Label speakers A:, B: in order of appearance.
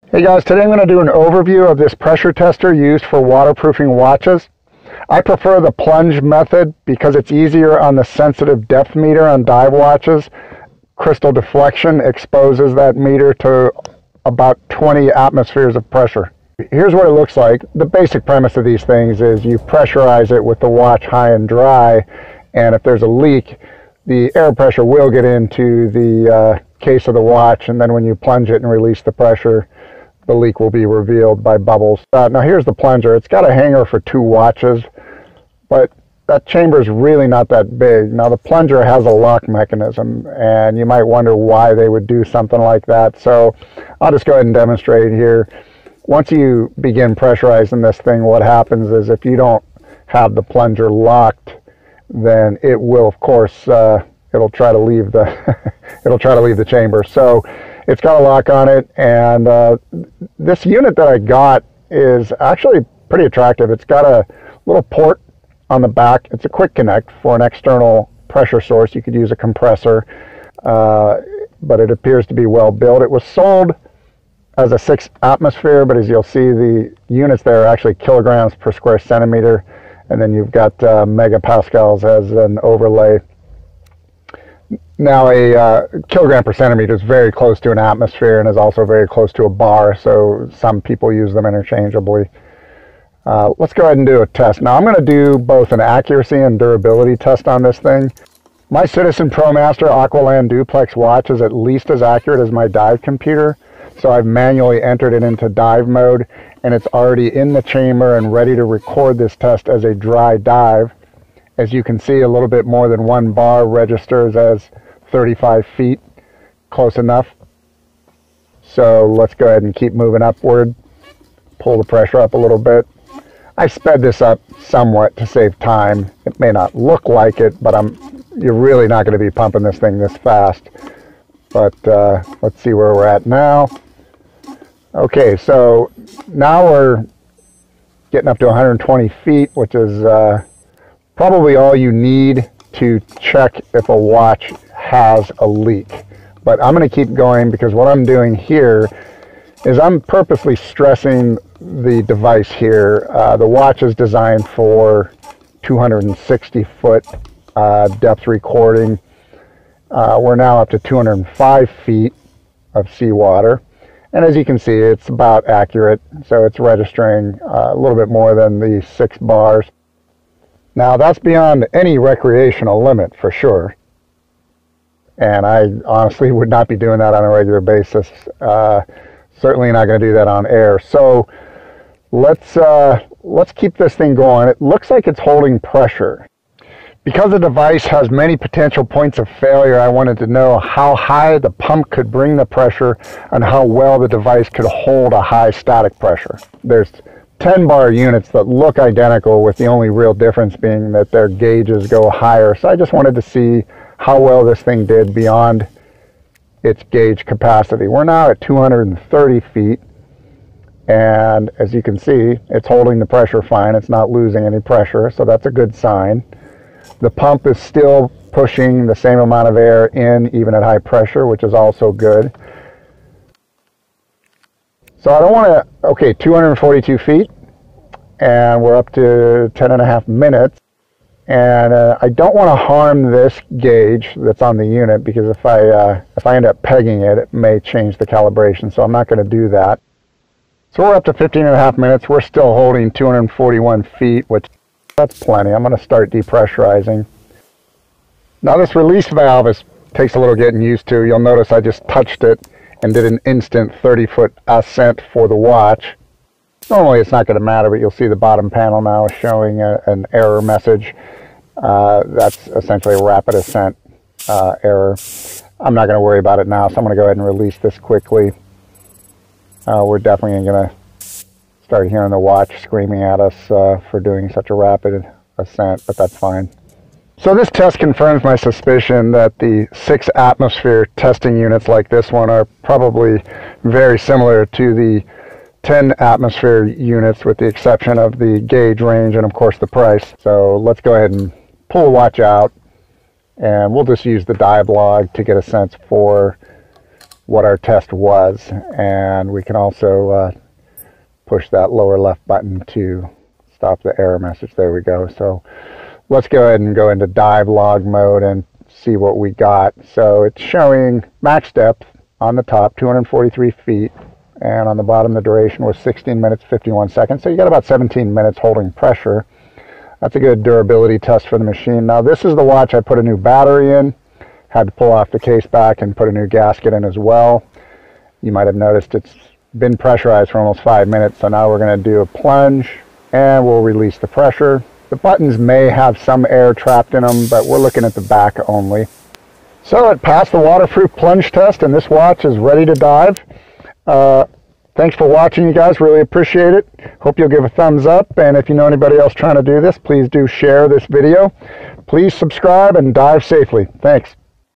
A: Hey guys, today I'm going to do an overview of this pressure tester used for waterproofing watches. I prefer the plunge method because it's easier on the sensitive depth meter on dive watches. Crystal deflection exposes that meter to about 20 atmospheres of pressure. Here's what it looks like. The basic premise of these things is you pressurize it with the watch high and dry, and if there's a leak, the air pressure will get into the case of the watch, and then when you plunge it and release the pressure, the leak will be revealed by bubbles. Now here's the plunger. It's got a hanger for 2 watches, but that chamber is really not that big. Now the plunger has a lock mechanism, and you might wonder why they would do something like that. So I'll just go ahead and demonstrate here. Once you begin pressurizing this thing, what happens is if you don't have the plunger locked, then it will, of course, it'll try to leave the it'll try to leave the chamber. So it's got a lock on it, and this unit that I got is actually pretty attractive. It's got a little port on the back. It's a quick connect for an external pressure source. You could use a compressor, but it appears to be well built. It was sold as a 6 atmosphere, but as you'll see, the units there are actually kilograms per square centimeter, and then you've got megapascals as an overlay. Now a kilogram per centimeter is very close to an atmosphere and is also very close to a bar, so some people use them interchangeably. Let's go ahead and do a test. Now I'm going to do both an accuracy and durability test on this thing. My Citizen ProMaster Aqualand Duplex watch is at least as accurate as my dive computer, so I've manually entered it into dive mode, and it's already in the chamber and ready to record this test as a dry dive. As you can see, a little bit more than 1 bar registers as 35 feet, close enough. So let's go ahead and keep moving upward, pull the pressure up a little bit. I sped this up somewhat to save time. It may not look like it, but you're really not going to be pumping this thing this fast. But let's see where we're at now. Okay, so now we're getting up to 120 feet, which is probably all you need to check if a watch has a leak. But I'm going to keep going because what I'm doing here is I'm purposely stressing the device here. The watch is designed for 260-foot depth recording. We're now up to 205 feet of seawater. And as you can see, it's about accurate. So it's registering a little bit more than the 6 bars. Now that's beyond any recreational limit for sure. And I honestly would not be doing that on a regular basis. Certainly not going to do that on air. So let's keep this thing going. It looks like it's holding pressure. Because the device has many potential points of failure, I wanted to know how high the pump could bring the pressure and how well the device could hold a high static pressure. There's 10 bar units that look identical, with the only real difference being that their gauges go higher. So I just wanted to see how well this thing did beyond its gauge capacity. We're now at 230 feet, and as you can see, it's holding the pressure fine. It's not losing any pressure, so that's a good sign. The pump is still pushing the same amount of air in even at high pressure, which is also good. So I don't want to, okay, 242 feet, and we're up to 10.5 minutes. And I don't want to harm this gauge that's on the unit, because if I end up pegging it, it may change the calibration, so I'm not going to do that. So we're up to 15.5 minutes. We're still holding 241 feet, which that's plenty. I'm going to start depressurizing. Now this release valve takes a little getting used to. You'll notice I just touched it and did an instant 30-foot ascent for the watch. Normally it's not going to matter, but you'll see the bottom panel now is showing an error message. That's essentially a rapid ascent error. I'm not going to worry about it now, so I'm going to go ahead and release this quickly. We're definitely going to start hearing the watch screaming at us for doing such a rapid ascent, but that's fine. So this test confirms my suspicion that the 6 atmosphere testing units like this one are probably very similar to the 10 atmosphere units, with the exception of the gauge range and of course the price. So let's go ahead and pull the watch out, and we'll just use the dive log to get a sense for what our test was. And we can also push that lower left button to stop the error message. There we go. So let's go ahead and go into dive log mode and see what we got. So it's showing max depth on the top, 243 feet, and on the bottom the duration was 16 minutes 51 seconds. So you got about 17 minutes holding pressure. That's a good durability test for the machine. Now this is the watch I put a new battery in. Had to pull off the case back and put a new gasket in as well. You might have noticed it's been pressurized for almost 5 minutes. So now we're going to do a plunge and we'll release the pressure. The buttons may have some air trapped in them, but we're looking at the back only. So it passed the waterproof plunge test, and this watch is ready to dive. Thanks for watching, you guys. Really appreciate it. Hope you'll give a thumbs up, and if you know anybody else trying to do this, please do share this video. Please subscribe and dive safely. Thanks.